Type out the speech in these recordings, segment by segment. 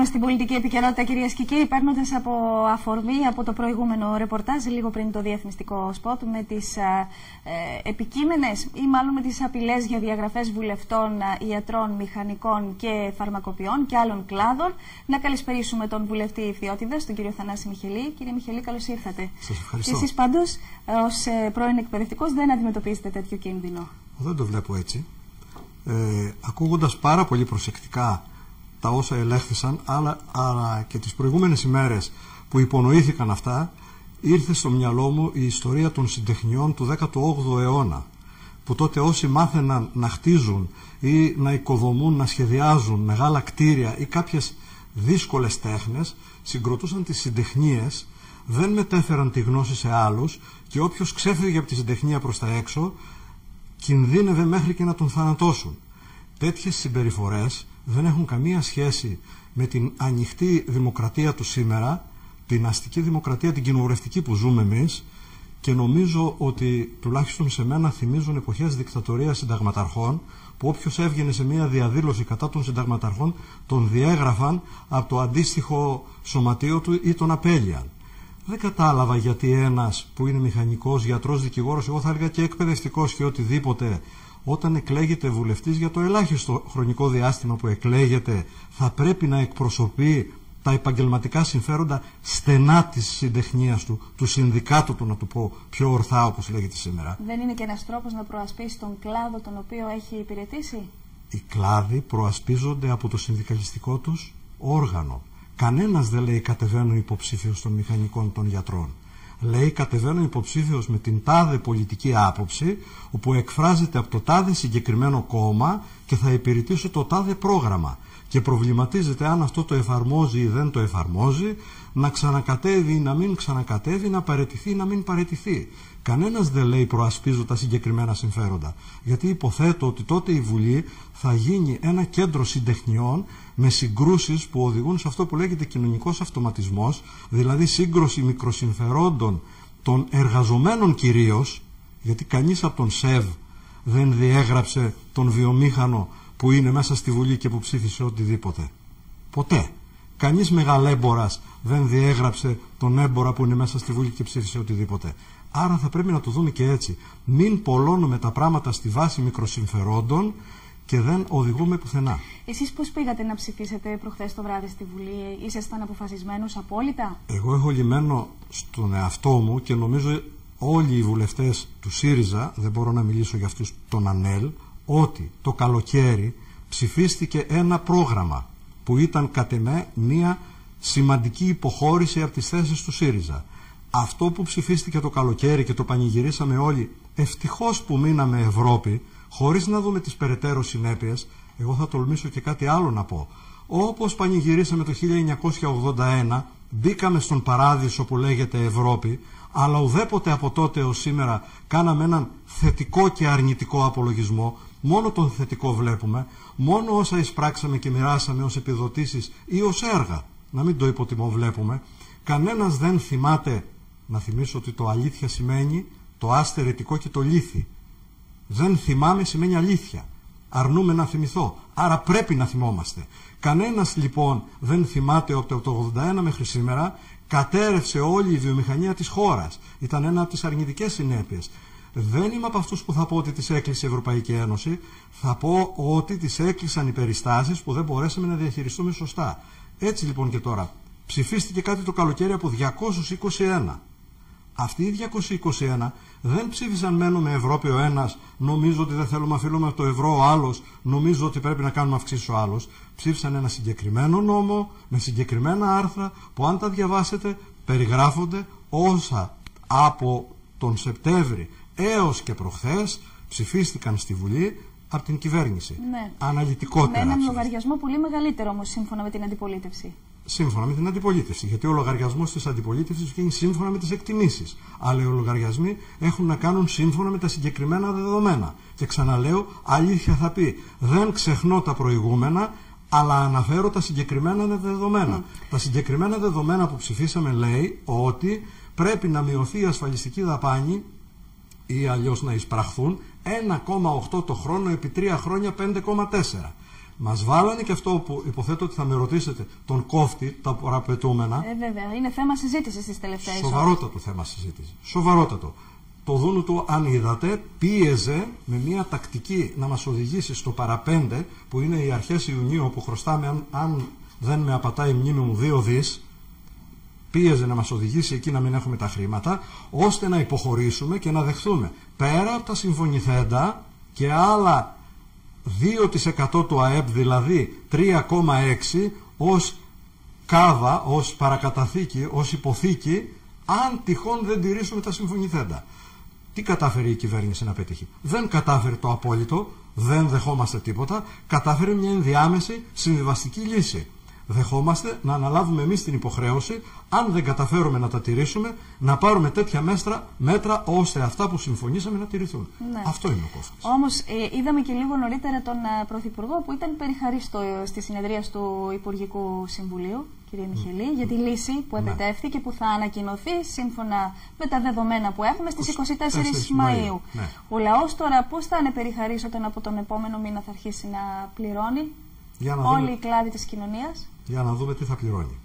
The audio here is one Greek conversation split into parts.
στην πολιτική επικαιρότητα, κυρίες και κύριοι, παίρνοντας από αφορμή από το προηγούμενο ρεπορτάζ, λίγο πριν το διαφημιστικό σποτ, με τις επικείμενες ή μάλλον με τις απειλές για διαγραφές βουλευτών, ιατρών, μηχανικών και φαρμακοποιών και άλλων κλάδων, να καλησπερίσουμε τον βουλευτή Ιφθιώτιδας, τον κύριο Θανάση Μιχελή. Κύριε Μιχελή, καλώς ήρθατε. Σας ευχαριστώ. Και εσείς πάντως, ως πρώην εκπαιδευτικός, δεν αντιμετωπίζετε τέτοιο κίνδυνο? Δεν το βλέπω έτσι. Ακούγοντας πάρα πολύ προσεκτικά τα όσα ελέγχθησαν, αλλά και τις προηγούμενες ημέρες που υπονοήθηκαν αυτά, ήρθε στο μυαλό μου η ιστορία των συντεχνιών του 18ου αιώνα, που τότε όσοι μάθαιναν να χτίζουν ή να οικοδομούν, να σχεδιάζουν μεγάλα κτίρια ή κάποιες δύσκολες τέχνες, συγκροτούσαν τις συντεχνίες, δεν μετέφεραν τη γνώση σε άλλους και όποιος ξέφυγε από τη συντεχνία προς τα έξω κινδύνευε μέχρι και να τον θανατώσουν. Τέτοιες συμπεριφορές δεν έχουν καμία σχέση με την ανοιχτή δημοκρατία του σήμερα, την αστική δημοκρατία, την κοινοβουλευτική που ζούμε εμείς, και νομίζω ότι τουλάχιστον σε μένα θυμίζουν εποχές δικτατορίας συνταγματαρχών, που όποιος έβγαινε σε μια διαδήλωση κατά των συνταγματαρχών τον διέγραφαν από το αντίστοιχο σωματείο του ή τον απέλυαν. Δεν κατάλαβα γιατί ένας που είναι μηχανικός, γιατρός, δικηγόρος, εγώ θα έλεγα και εκπαιδευτικός και οτιδήποτε, όταν εκλέγεται βουλευτής, για το ελάχιστο χρονικό διάστημα που εκλέγεται, θα πρέπει να εκπροσωπεί τα επαγγελματικά συμφέροντα στενά της συντεχνίας του συνδικάτου του, να του πω πιο ορθά όπως λέγεται σήμερα. Δεν είναι και ένας τρόπος να προασπίσει τον κλάδο τον οποίο έχει υπηρετήσει? Οι κλάδοι προασπίζονται από το συνδικαλιστικό τους όργανο. Κανένας δεν λέει κατεβαίνω υποψήφιος των μηχανικών, των γιατρών. Λέει κατεβαίνω υποψήφιος με την τάδε πολιτική άποψη, όπου εκφράζεται από το τάδε συγκεκριμένο κόμμα και θα υπηρετήσω το τάδε πρόγραμμα. Και προβληματίζεται αν αυτό το εφαρμόζει ή δεν το εφαρμόζει, να ξανακατέβει ή να μην ξανακατέβει, να παραιτηθεί ή να μην παραιτηθεί. Κανένας δεν λέει προασπίζω τα συγκεκριμένα συμφέροντα. Γιατί υποθέτω ότι τότε η Βουλή θα γίνει ένα κέντρο συντεχνιών με συγκρούσεις που οδηγούν σε αυτό που λέγεται κοινωνικός αυτοματισμός, δηλαδή σύγκρουση μικροσυμφερόντων των εργαζομένων κυρίως, γιατί κανείς από τον ΣΕΒ δεν διέγραψε τον βιομήχανο που είναι μέσα στη Βουλή και που ψήφισε οτιδήποτε. Ποτέ. Κανείς μεγαλέμπορας δεν διέγραψε τον έμπορα που είναι μέσα στη Βουλή και ψήφισε οτιδήποτε. Άρα θα πρέπει να το δούμε και έτσι. Μην πολλώνουμε τα πράγματα στη βάση μικροσυμφερόντων και δεν οδηγούμε πουθενά. Εσείς πώς πήγατε να ψηφίσετε προχθές το βράδυ στη Βουλή? Ήσασταν αποφασισμένος απόλυτα? Εγώ έχω λυμμένο στον εαυτό μου και νομίζω όλοι οι βουλευτές του ΣΥΡΙΖΑ, δεν μπορώ να μιλήσω για αυτούς των ΑΝΕΛ, ότι το καλοκαίρι ψηφίστηκε ένα πρόγραμμα που ήταν κατ' εμέ μια σημαντική υποχώρηση από τις θέσεις του ΣΥΡΙΖΑ. Αυτό που ψηφίστηκε το καλοκαίρι και το πανηγυρίσαμε όλοι, ευτυχώς που μείναμε Ευρώπη, χωρίς να δούμε τις περαιτέρω συνέπειες, εγώ θα τολμήσω και κάτι άλλο να πω. Όπως πανηγυρίσαμε το 1981, μπήκαμε στον παράδεισο που λέγεται Ευρώπη, αλλά ουδέποτε από τότε ως σήμερα κάναμε έναν θετικό και αρνητικό απολογισμό. Μόνο τον θετικό βλέπουμε, μόνο όσα εισπράξαμε και μοιράσαμε ως επιδοτήσεις ή ως έργα, να μην το υποτιμώ, βλέπουμε. Κανένας δεν θυμάται, να θυμίσω ότι το αλήθεια σημαίνει το άστερετικό και το λύθι. Δεν θυμάμαι σημαίνει αλήθεια. Αρνούμε να θυμηθώ, άρα πρέπει να θυμόμαστε. Κανένας λοιπόν δεν θυμάται ότι από το 1981 μέχρι σήμερα κατέρευσε όλη η βιομηχανία της χώρας. Ήταν ένα από τις αρνητικές συνέπειες. Δεν είμαι από αυτούς που θα πω ότι τις έκλεισε η Ευρωπαϊκή Ένωση. Θα πω ότι τις έκλεισαν οι περιστάσεις που δεν μπορέσαμε να διαχειριστούμε σωστά. Έτσι λοιπόν και τώρα. Ψηφίστηκε κάτι το καλοκαίρι από 221. Αυτοί οι 221 δεν ψήφισαν μένουμε Ευρώπη ο ένας, νομίζω ότι δεν θέλουμε να αφήνουμε το ευρώ ο άλλος, νομίζω ότι πρέπει να κάνουμε αυξήσεις ο άλλος. Ψήφισαν ένα συγκεκριμένο νόμο με συγκεκριμένα άρθρα που αν τα διαβάσετε περιγράφονται όσα από τον Σεπτέμβρη έως και προχθές ψηφίστηκαν στη Βουλή από την κυβέρνηση. Ναι. Αναλυτικότερα. Με έναν λογαριασμό πολύ μεγαλύτερο όμως σύμφωνα με την αντιπολίτευση. Σύμφωνα με την αντιπολίτευση. Γιατί ο λογαριασμός της αντιπολίτευσης γίνει σύμφωνα με τις εκτιμήσεις. Αλλά οι λογαριασμοί έχουν να κάνουν σύμφωνα με τα συγκεκριμένα δεδομένα. Και ξαναλέω, αλήθεια θα πει. Δεν ξεχνώ τα προηγούμενα, αλλά αναφέρω τα συγκεκριμένα δεδομένα. Τα συγκεκριμένα δεδομένα που ψηφίσαμε λέει ότι πρέπει να μειωθεί η ασφαλιστική δαπάνη ή αλλιώς να εισπραχθούν 1,8 το χρόνο επί 3 χρόνια 5,4. Μας βάλανε και αυτό που υποθέτω ότι θα με ρωτήσετε, τον κόφτη, τα παραπετούμενα. Βέβαια, είναι θέμα συζήτησης στις τελευταίες ώρες. Σοβαρότατο θέμα συζήτηση. Σοβαρότατο. Το δούνου του, αν είδατε, πίεζε με μια τακτική να μας οδηγήσει στο παραπέντε, που είναι οι αρχές Ιουνίου, όπου χρωστάμε, αν δεν με απατάει η μνήμη μου, 2 δις. Πίεζε να μας οδηγήσει εκεί να μην έχουμε τα χρήματα, ώστε να υποχωρήσουμε και να δεχθούμε πέρα από τα συμφωνηθέντα και άλλα 2% του ΑΕΠ, δηλαδή 3,6 ως κάβα, ως παρακαταθήκη, ως υποθήκη, αν τυχόν δεν τηρήσουμε τα συμφωνηθέντα. Τι κατάφερε η κυβέρνηση να πετύχει? Δεν κατάφερε το απόλυτο, δεν δεχόμαστε τίποτα, κατάφερε μια ενδιάμεση συμβιβαστική λύση. Δεχόμαστε να αναλάβουμε εμείς την υποχρέωση, αν δεν καταφέρουμε να τα τηρήσουμε, να πάρουμε τέτοια μέτρα ώστε αυτά που συμφωνήσαμε να τηρηθούν. Ναι. Αυτό είναι ο κόφτης. Όμως είδαμε και λίγο νωρίτερα τον Πρωθυπουργό που ήταν περιχαρίστο στη συνεδρία του Υπουργικού Συμβουλίου, κύριε Μιχελή, για τη λύση που επετεύχθη και που θα ανακοινωθεί σύμφωνα με τα δεδομένα που έχουμε στις 24 Μαΐου. Ναι. Ο λαός τώρα πώς θα είναι περιχαρής όταν από τον επόμενο μήνα θα αρχίσει να πληρώνει? Όλοι οι κλάδοι της κοινωνίας. Για να δούμε τι θα πληρώνει.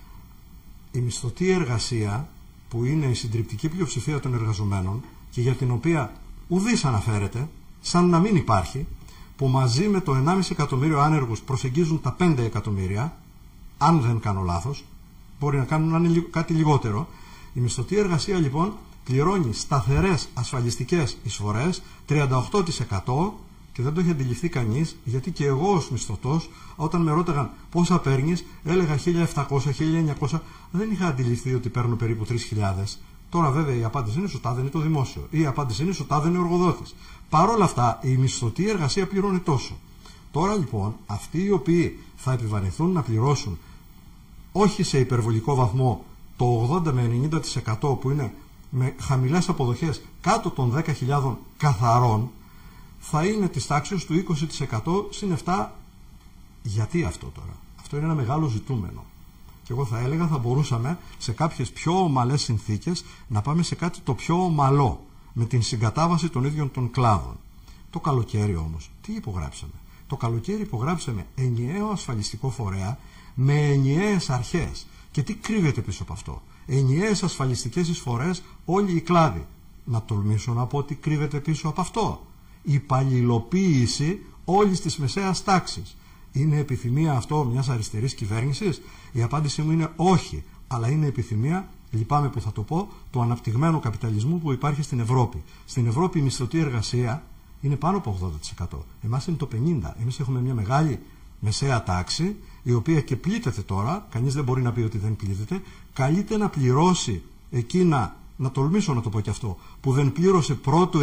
Η μισθωτή εργασία, που είναι η συντριπτική πλειοψηφία των εργαζομένων και για την οποία ουδής αναφέρεται, σαν να μην υπάρχει, που μαζί με το 1,5 εκατομμύριο άνεργους προσεγγίζουν τα 5 εκατομμύρια, αν δεν κάνω λάθος, μπορεί να κάνουν κάτι λιγότερο. Η μισθωτή εργασία λοιπόν πληρώνει σταθερές ασφαλιστικές εισφορές 38%. Και δεν το έχει αντιληφθεί κανείς, γιατί και εγώ ως μισθωτός, όταν με ρώταγαν πόσα παίρνεις, έλεγα 1.700, 1.900, δεν είχα αντιληφθεί ότι παίρνω περίπου 3.000. Τώρα βέβαια η απάντηση είναι σωτά, δεν είναι το δημόσιο. Ή η απάντηση είναι σωτά, δεν είναι ο εργοδότης. Παρ' όλα αυτά η μισθωτή εργασία πληρώνει τόσο. Τώρα λοιπόν αυτοί οι οποίοι θα επιβαρυνθούν να πληρώσουν όχι σε υπερβολικό βαθμό το 80 με 90% που είναι με χαμηλές αποδοχές κάτω των 10.000 καθαρών, θα είναι της τάξης του 20% συν 7. Γιατί αυτό τώρα? Αυτό είναι ένα μεγάλο ζητούμενο. Και εγώ θα έλεγα θα μπορούσαμε σε κάποιες πιο ομαλές συνθήκες να πάμε σε κάτι το πιο ομαλό, με την συγκατάβαση των ίδιων των κλάδων. Το καλοκαίρι όμως, τι υπογράψαμε? Το καλοκαίρι υπογράψαμε ενιαίο ασφαλιστικό φορέα με ενιαίες αρχές. Και τι κρύβεται πίσω από αυτό? Ενιαίες ασφαλιστικές εισφορές όλοι οι κλάδοι. Να τολμήσω να πω τι κρύβεται πίσω από αυτό? Η υπαλληλοποίηση όλης της μεσαίας τάξης. Είναι επιθυμία αυτό μιας αριστερής κυβέρνησης? Η απάντησή μου είναι όχι, αλλά είναι επιθυμία, λυπάμαι που θα το πω, του αναπτυγμένου καπιταλισμού που υπάρχει στην Ευρώπη. Στην Ευρώπη η μισθωτή εργασία είναι πάνω από 80%. Εμάς είναι το 50%. Εμείς έχουμε μια μεγάλη μεσαία τάξη, η οποία και πλήττεται τώρα, κανείς δεν μπορεί να πει ότι δεν πλήττεται, καλείται να πληρώσει εκείνα, να τολμήσω να το πω και αυτό, που δεν πλήρωσε πρώτου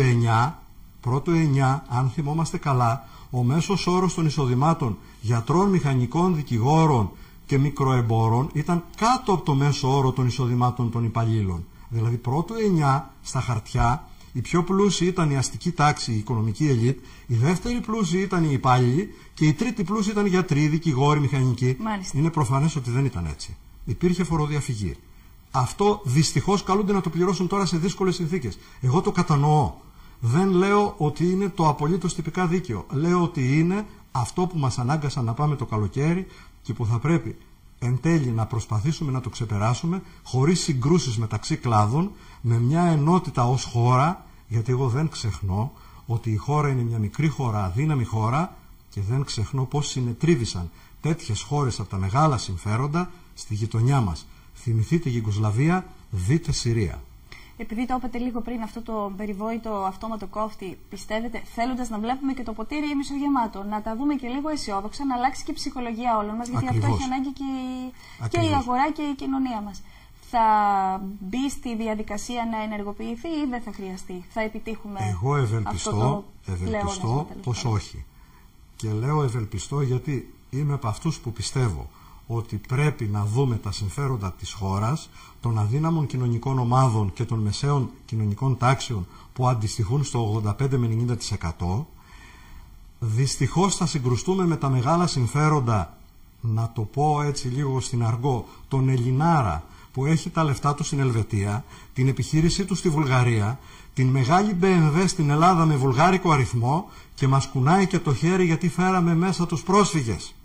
9, αν θυμόμαστε καλά, ο μέσος όρος των εισοδημάτων γιατρών, μηχανικών, δικηγόρων και μικροεμπόρων ήταν κάτω από το μέσο όρο των εισοδημάτων των υπαλλήλων. Δηλαδή πρώτου 9 στα χαρτιά, η πιο πλούσιοι ήταν η αστική τάξη, η οικονομική ελίτ, η δεύτερη πλούσιοι ήταν οι υπάλληλοι και η τρίτη πλούσιοι ήταν οι γιατροί, δικηγόροι, μηχανικοί. Μάλιστα. Είναι προφανές ότι δεν ήταν έτσι. Υπήρχε φοροδιαφυγή. Αυτό δυστυχώς καλούνται να το πληρώσουν τώρα σε δύσκολες συνθήκες. Εγώ το κατανοώ. Δεν λέω ότι είναι το απολύτως τυπικά δίκαιο. Λέω ότι είναι αυτό που μας ανάγκασαν να πάμε το καλοκαίρι και που θα πρέπει εν τέλει να προσπαθήσουμε να το ξεπεράσουμε χωρίς συγκρούσεις μεταξύ κλάδων, με μια ενότητα ως χώρα, γιατί εγώ δεν ξεχνώ ότι η χώρα είναι μια μικρή χώρα, αδύναμη χώρα, και δεν ξεχνώ πώς συνετρίβησαν τέτοιες χώρες από τα μεγάλα συμφέροντα στη γειτονιά μας. Θυμηθείτε Γιουγκοσλαβία, δείτε Συρία. Επειδή το είπατε λίγο πριν, αυτό το περιβόητο αυτόματο κόφτη, πιστεύετε, θέλοντας να βλέπουμε και το ποτήρι μισογεμάτο, να τα δούμε και λίγο αισιόδοξα, να αλλάξει και η ψυχολογία όλων μας, γιατί Ακριβώς. αυτό έχει ανάγκη και η αγορά και η κοινωνία μας. Θα μπει στη διαδικασία να ενεργοποιηθεί ή δεν θα χρειαστεί? Θα επιτύχουμε? Εγώ ευελπιστώ πως όχι. Και λέω ευελπιστώ γιατί είμαι από αυτούς που πιστεύω ότι πρέπει να δούμε τα συμφέροντα της χώρας, των αδύναμων κοινωνικών ομάδων και των μεσαίων κοινωνικών τάξεων που αντιστοιχούν στο 85 με 90%. Δυστυχώς θα συγκρουστούμε με τα μεγάλα συμφέροντα, να το πω έτσι λίγο στην αργό, τον Ελληνάρα, που έχει τα λεφτά του στην Ελβετία, την επιχείρησή του στη Βουλγαρία, την μεγάλη BMW στην Ελλάδα με βουλγάρικο αριθμό και μας κουνάει και το χέρι γιατί φέραμε μέσα τους πρόσφυγες.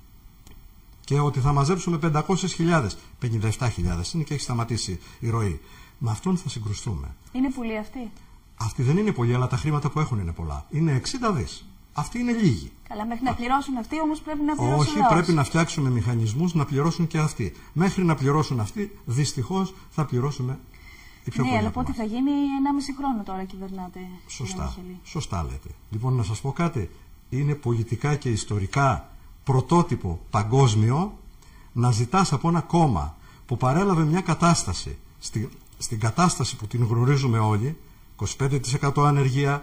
Και ότι θα μαζέψουμε 500.000, 57.000 είναι και έχει σταματήσει η ροή. Με αυτόν θα συγκρουστούμε. Είναι πολλοί αυτοί. Αυτοί δεν είναι πολλοί, αλλά τα χρήματα που έχουν είναι πολλά. Είναι 60 δις. Αυτοί είναι λίγοι. Καλά, μέχρι να πληρώσουν αυτοί όμως πρέπει να πληρώσουν. Όχι, πρέπει να φτιάξουμε μηχανισμούς να πληρώσουν και αυτοί. Μέχρι να πληρώσουν αυτοί, δυστυχώς θα πληρώσουμε οι πιο πολλοί. Ναι, αλλά πότε θα γίνει? 1,5 χρόνο τώρα κυβερνάτε. Σωστά λέτε. Λοιπόν, να σας πω κάτι. Είναι πολιτικά και ιστορικά πρωτότυπο παγκόσμιο να ζητάς από ένα κόμμα που παρέλαβε μια κατάσταση, στην κατάσταση που την γνωρίζουμε όλοι, 25% ανεργία,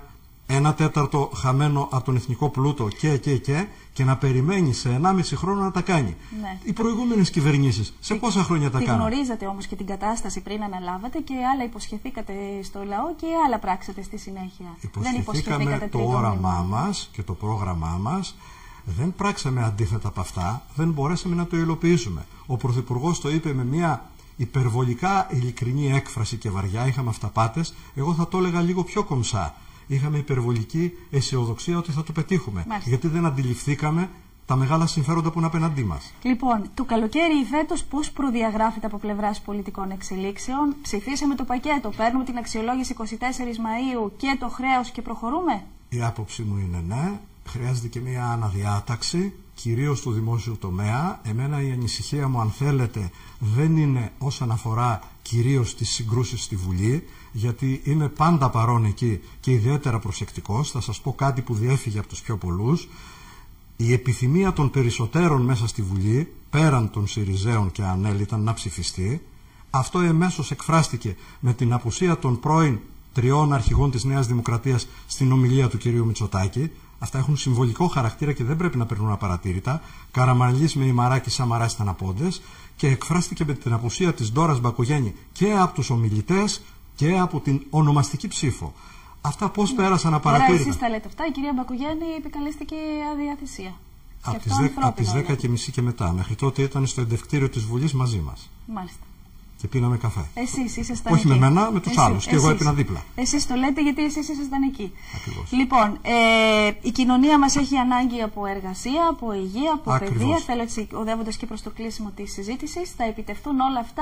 1/4 χαμένο από τον εθνικό πλούτο και να περιμένει σε 1,5 χρόνο να τα κάνει. Ναι. Οι προηγούμενες κυβερνήσεις σε πόσα χρόνια τα κάνουν? Γνωρίζατε όμως και την κατάσταση πριν αναλάβατε και άλλα υποσχεθήκατε στο λαό και άλλα πράξατε στη συνέχεια. Υποσχεθήκαμε το όραμά μας και το πρόγραμμά μας. Δεν πράξαμε αντίθετα από αυτά, δεν μπορέσαμε να το υλοποιήσουμε. Ο Πρωθυπουργός το είπε με μια υπερβολικά ειλικρινή έκφραση και βαριά. Είχαμε αυταπάτες, εγώ θα το έλεγα λίγο πιο κομψά. Είχαμε υπερβολική αισιοδοξία ότι θα το πετύχουμε. Μάλιστα. Γιατί δεν αντιληφθήκαμε τα μεγάλα συμφέροντα που είναι απέναντί μας. Λοιπόν, το καλοκαίρι φέτος πώς προδιαγράφεται από πλευράς πολιτικών εξελίξεων? Ψηφίσαμε το πακέτο, παίρνουμε την αξιολόγηση 24 Μαΐου και το χρέος και προχωρούμε? Η άποψή μου είναι ναι. Χρειάζεται και μια αναδιάταξη, κυρίως του δημόσιου τομέα. Εμένα η ανησυχία μου, αν θέλετε, δεν είναι όσον αφορά κυρίως τις συγκρούσεις στη Βουλή, γιατί είμαι πάντα παρόν εκεί και ιδιαίτερα προσεκτικός. Θα σας πω κάτι που διέφυγε από τους πιο πολλούς. Η επιθυμία των περισσότερων μέσα στη Βουλή, πέραν των Συριζέων και ΑΝΕΛ, ήταν να ψηφιστεί. Αυτό εμέσως εκφράστηκε με την απουσία των πρώην 3 αρχηγών της Νέας Δημοκρατίας στην ομιλία του κυρίου Μητσοτάκη. Αυτά έχουν συμβολικό χαρακτήρα και δεν πρέπει να περνούν απαρατήρητα. Καραμανλής με Ημαράκη, Σαμαράς ήταν απόντες, και εκφράστηκε με την απουσία της Ντόρας Μπακογιάννη και από τους ομιλητές και από την ονομαστική ψήφο. Αυτά πώς πέρασαν απαρατήρητα? Εσείς τα λέτε αυτά. Η κυρία Μπακογιάννη επικαλέστηκε αδιαθυσία. Από τις 10:30 και μετά. Μέχρι τότε ήταν στο εντευκτήριο της Βουλής μαζί μας. Μάλιστα. Και πίναμε καφέ. Εσείς ήσασταν Όχι εκεί. με μένα, με τους άλλους. Και εγώ έπινα δίπλα. Εσείς το λέτε γιατί εσείς ήσασταν εκεί. Ακριβώς. Λοιπόν, η κοινωνία μας έχει ανάγκη από εργασία, από υγεία, από παιδεία. Θέλω έτσι, οδεύοντας και προς το κλείσιμο της συζήτησης, θα επιτευχθούν όλα αυτά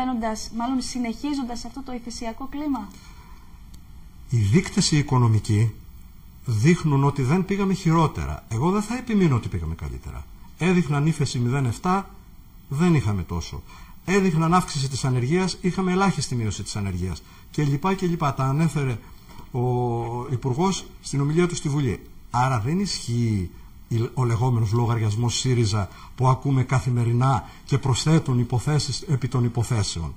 συνεχίζοντας αυτό το υφησιακό κλίμα? Οι δείκτες οι οικονομικοί δείχνουν ότι δεν πήγαμε χειρότερα. Εγώ δεν θα επιμείνω ότι πήγαμε καλύτερα. Έδειχναν ύφεση 0,7, δεν είχαμε τόσο. Έδειχναν αύξηση της ανεργίας, είχαμε ελάχιστη μείωση της ανεργίας. Και λοιπά. Τα ανέφερε ο Υπουργός στην ομιλία του στη Βουλή. Άρα δεν ισχύει ο λεγόμενος λογαριασμός ΣΥΡΙΖΑ που ακούμε καθημερινά και προσθέτουν υποθέσεις επί των υποθέσεων.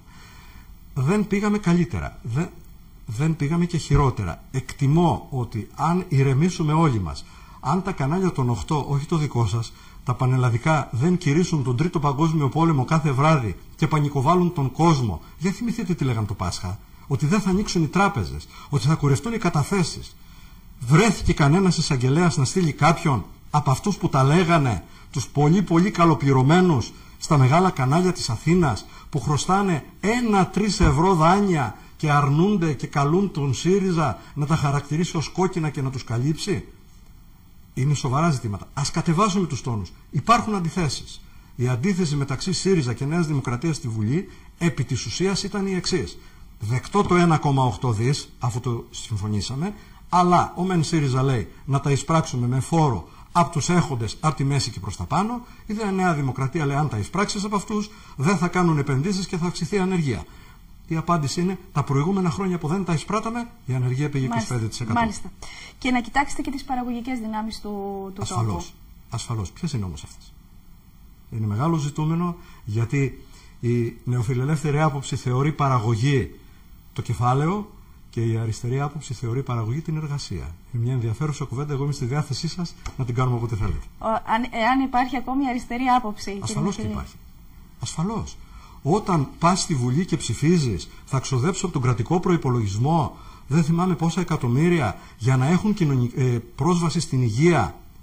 Δεν πήγαμε καλύτερα. Δεν πήγαμε και χειρότερα. Εκτιμώ ότι αν ηρεμήσουμε όλοι μας, αν τα κανάλια των 8, όχι το δικό σας, τα πανελλαδικά, δεν κηρύσουν τον Τρίτο Παγκόσμιο Πόλεμο κάθε βράδυ και πανικοβάλλουν τον κόσμο. Για θυμηθείτε τι λέγαν το Πάσχα. Ότι δεν θα ανοίξουν οι τράπεζες, ότι θα κουρευτούν οι καταθέσεις. Βρέθηκε κανένας εισαγγελέας να στείλει κάποιον από αυτούς που τα λέγανε, τους πολύ καλοπληρωμένους στα μεγάλα κανάλια της Αθήνας, που χρωστάνε 1-3 ευρώ δάνεια και αρνούνται και καλούν τον ΣΥΡΙΖΑ να τα χαρακτηρίσει ως κόκκινα και να τους καλύψει? Είναι σοβαρά ζητήματα. Ας κατεβάσουμε τους τόνους. Υπάρχουν αντιθέσεις. Η αντίθεση μεταξύ ΣΥΡΙΖΑ και Νέας Δημοκρατίας στη Βουλή επί της ουσίας ήταν η εξής. Δεκτό το 1,8 δις, αφού το συμφωνήσαμε, αλλά ο μεν ΣΥΡΙΖΑ λέει να τα εισπράξουμε με φόρο από τους έχοντες, από τη μέση και προς τα πάνω. Η Νέα Δημοκρατία λέει αν τα εισπράξεις από αυτούς δεν θα κάνουν επενδύσεις και θα αυξηθεί η ανεργία. Η απάντηση είναι τα προηγούμενα χρόνια που δεν τα εισπράταμε, η ανεργία πήγε 25%. Μάλιστα. Και να κοιτάξετε και τις παραγωγικές δυνάμεις του τόπου. Ασφαλώς. Ποιες είναι όμως αυτές? Είναι μεγάλο ζητούμενο, γιατί η νεοφιλελεύθερη άποψη θεωρεί παραγωγή το κεφάλαιο και η αριστερή άποψη θεωρεί παραγωγή την εργασία. Είναι μια ενδιαφέρουσα κουβέντα. Εγώ είμαι στη διάθεσή σας να την κάνουμε όποτε θέλετε. Εάν υπάρχει ακόμη αριστερή άποψη. Ασφαλώς και υπάρχει. Ασφαλώς. Όταν πας στη Βουλή και ψηφίζεις, θα ξοδέψω από τον κρατικό προϋπολογισμό, δεν θυμάμαι πόσα εκατομμύρια, για να έχουν πρόσβαση στην υγεία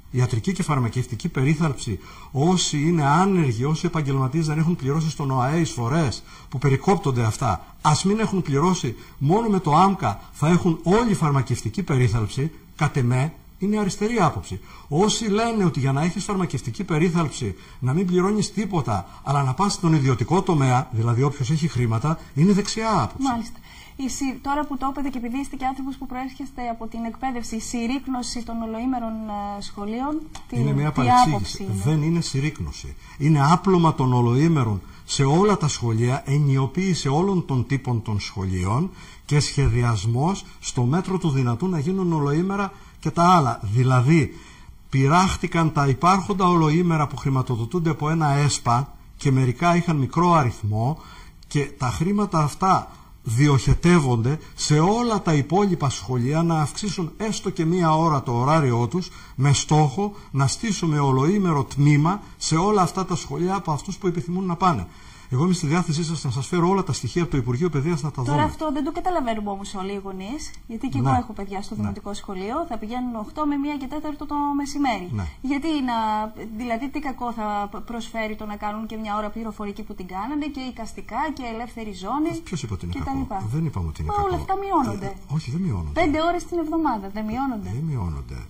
Ιατρική και φαρμακευτική περίθαλψη, όσοι είναι άνεργοι, όσοι επαγγελματίες δεν έχουν πληρώσει στον ΟΑΕ εισφορές που περικόπτονται αυτά, ας μην έχουν πληρώσει, μόνο με το ΆΜΚΑ θα έχουν όλη φαρμακευτική περίθαλψη, κατ' εμέ είναι αριστερή άποψη. Όσοι λένε ότι για να έχεις φαρμακευτική περίθαλψη να μην πληρώνεις τίποτα, αλλά να πας στον ιδιωτικό τομέα, δηλαδή όποιος έχει χρήματα, είναι δεξιά άποψη. Μάλιστα. Τώρα που το είπατε και επειδή είστε και άνθρωπος που προέρχεστε από την εκπαίδευση, η συρρίκνωση των ολοήμερων σχολείων, είναι μια παρεξήγηση. Δεν είναι συρρίκνωση. Είναι άπλωμα των ολοήμερων σε όλα τα σχολεία, ενιοποίηση όλων των τύπων των σχολείων και σχεδιασμός στο μέτρο του δυνατού να γίνουν ολοήμερα και τα άλλα. Δηλαδή, πειράχτηκαν τα υπάρχοντα ολοήμερα που χρηματοδοτούνται από ένα ΕΣΠΑ και μερικά είχαν μικρό αριθμό και τα χρήματα αυτά διοχετεύονται σε όλα τα υπόλοιπα σχολεία να αυξήσουν έστω και μία ώρα το ωράριό τους με στόχο να στήσουμε ολοήμερο τμήμα σε όλα αυτά τα σχολεία από αυτούς που επιθυμούν να πάνε. Εγώ είμαι στη διάθεσή σας να σας φέρω όλα τα στοιχεία από το Υπουργείο Παιδείας να τα δούμε. Τώρα αυτό δεν το καταλαβαίνουμε όμως όλοι οι γονείς, γιατί και εγώ έχω παιδιά στο δημοτικό σχολείο, θα πηγαίνουν 8 με 1 και 4 το μεσημέρι. Γιατί δηλαδή τι κακό θα προσφέρει το να κάνουν και μια ώρα πληροφορική που την κάνανε και εικαστικά και ελεύθερη ζώνη. Ποιος είπε ότι είναι κακό? Δεν είπαμε ότι είναι κακό. Όλα αυτά μειώνονται. Όχι, δεν μειώνονται. 5 ώρες την εβδομάδα δεν μειώνονται? Δεν μειώνονται.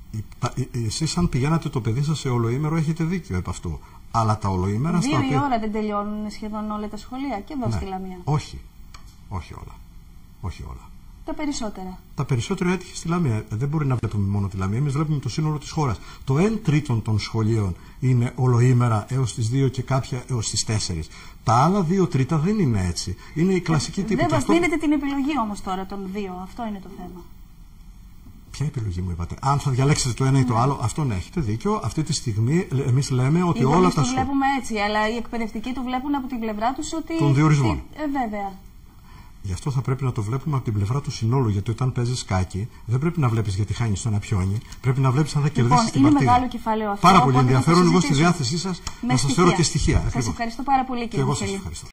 Εσείς αν πηγαίνατε το παιδί σας σε ολοήμερο έχετε δίκιο επ' αυτού. Αλλά τα ολοήμερα 2 η ώρα δεν τελειώνουν σχεδόν όλα τα σχολεία και εδώ στη Λαμία? Όχι. Όχι όλα. Όχι όλα. Τα περισσότερα. Τα περισσότερα έτυχε στη Λαμία. Δεν μπορεί να βλέπουμε μόνο τη Λαμία. Εμείς βλέπουμε το σύνολο της χώρας. Το 1/3 των σχολείων είναι ολοήμερα έως τις 2 και κάποια έως τις 4. Τα άλλα 2/3 δεν είναι έτσι. Είναι η κλασική τύπη. Δεν μας δίνετε την επιλογή όμως τώρα των 2. Αυτό είναι το θέμα. Ποια επιλογή μου είπατε? Αν θα διαλέξετε το ένα ή το άλλο, αυτό ναι, έχετε δίκιο. Αυτή τη στιγμή εμείς λέμε ότι όλα τα σχολεία. Το βλέπουμε έτσι, αλλά οι εκπαιδευτικοί το βλέπουν από την πλευρά τους ότι. Των διορισμών. Βέβαια. Γι' αυτό θα πρέπει να το βλέπουμε από την πλευρά του συνόλου. Γιατί όταν παίζεις σκάκι, δεν πρέπει να βλέπεις γιατί χάνεις το ένα πιόνι. Πρέπει να βλέπεις αν θα κερδίσεις την παρτίδα. Είναι μεγάλο κεφάλαιο αυτό. Πάρα πολύ ενδιαφέρον. Εγώ στη διάθεσή σας να σας φέρω και στοιχεία. Σας ευχαριστώ πάρα πολύ, κύριε Μισελή.